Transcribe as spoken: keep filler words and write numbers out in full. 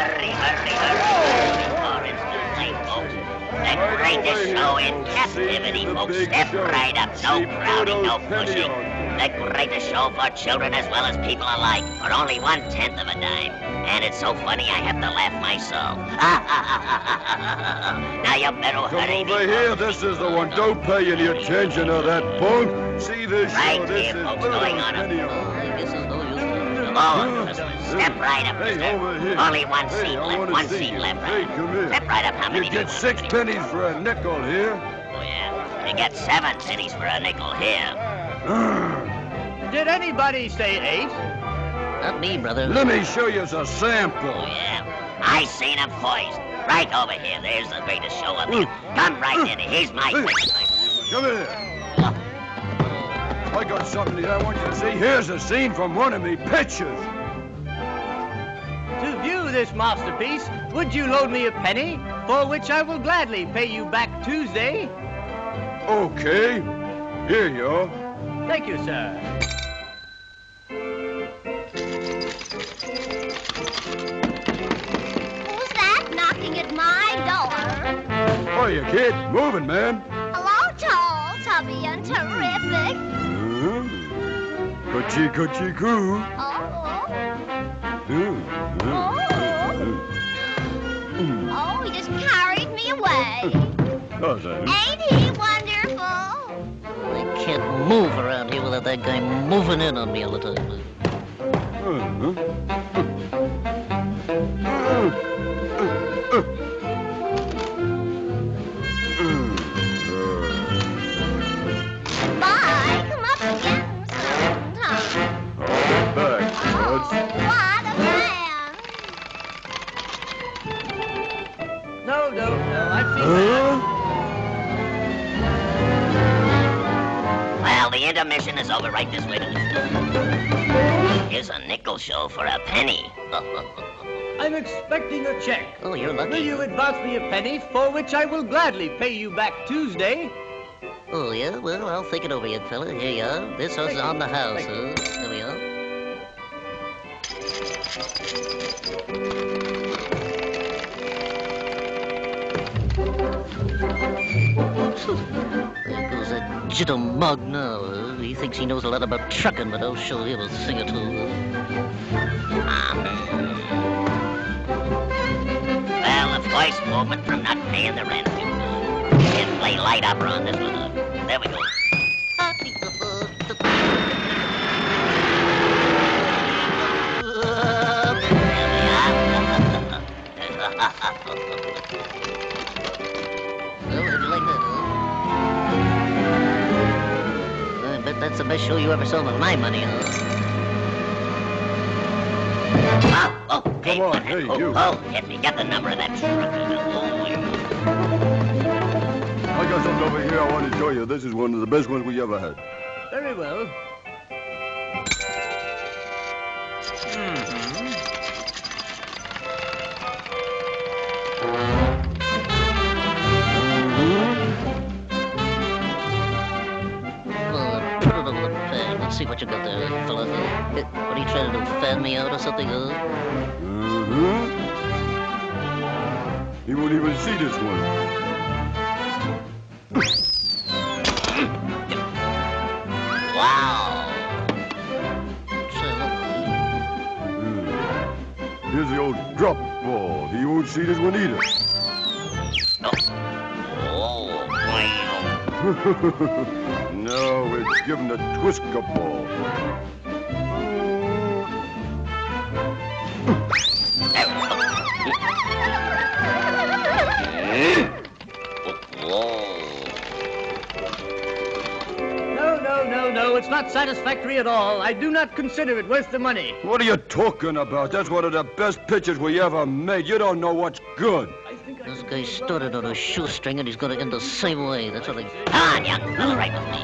hurry, hurry, hurry. For instantly, folks. The greatest show in captivity, folks. Step right up. No crowding, no pushing. The greatest show for children as well as people alike for only one-tenth of a dime. And it's so funny I have to laugh myself. Now you better Come hurry. over here. This is the one. Don't pay any attention to that punk. See this Right show. This here, is folks, little going on a- penny Oh, I guess there's no use to it. Come on, mister. Step right up, Hey, mister. over here. Only one Hey, seat I left. wanna One see seat you. left. Hey, come here. Step right up. How many You do you get want? six pennies for a nickel here. Oh, yeah. You get seven pennies for a nickel here. Did anybody say eight? Not me, brother. Let me show you a Oh, sample. yeah. I seen him first. Right over here. There's the greatest show of it. Come right in. Here's my... Come here. I got something here I want you to see. Here's a scene from one of me pictures. To view this masterpiece, would you loan me a penny, for which I will gladly pay you back Tuesday? Okay. Here you are. Thank you, sir. Who's that knocking at my door? Hiya, kid. Moving, man. Hello, tall, tubby, and terrific. Hmm? Coochie, coochie, coo. Oh, Hmm. oh, oh, he just carried me away. Oh, that. Ain't he wonderful? I can't move around here without that guy moving in on me all the time. Uh-huh. Bye, come up again sometime. I'll be back, Oh, buds. what a man. No, no, no, I've seen that. Huh? Well, the intermission is over right this way. Here's a nickel show for a penny. I'm expecting a check. Oh, you're Will lucky. you advance me a penny, for which I will gladly pay you back Tuesday? Oh, yeah? Well, I'll think it over, young fella. Here you are. This house is on the house, huh? There we are. There goes that jittle mug now, huh? He thinks he knows a lot about trucking, but I'll show him a thing or two. Well, the first movement from not paying the rent. Can't play light opera on this one. huh? There we go. Well, how'd you like that, huh? I bet that's the best show you ever saw with my money, huh? Oh, oh, hey, Come on, what- hey, oh, you. Oh, hit me. Get the number of that truck. Oh, yeah. I got something over here I want to show you. This is one of the best ones we ever had. Very well. Well, put it over the pan. Let's see what you got there, fella. Uh, What are you trying to do, fan me out or something, huh? Uh-huh. He won't even see this one. Wow. Say, look, Hmm. Here's the old drop ball. He won't see this one either. Oh, wow. No, it's given a Twisker ball. No, no, no, no, it's not satisfactory at all. I do not consider it worth the money. What are you talking about? That's one of the best pictures we ever made. You don't know what's good. I think I this can guy do started on a shoestring and he's gonna end the same way. That's what I... Come on, young fella, right with me.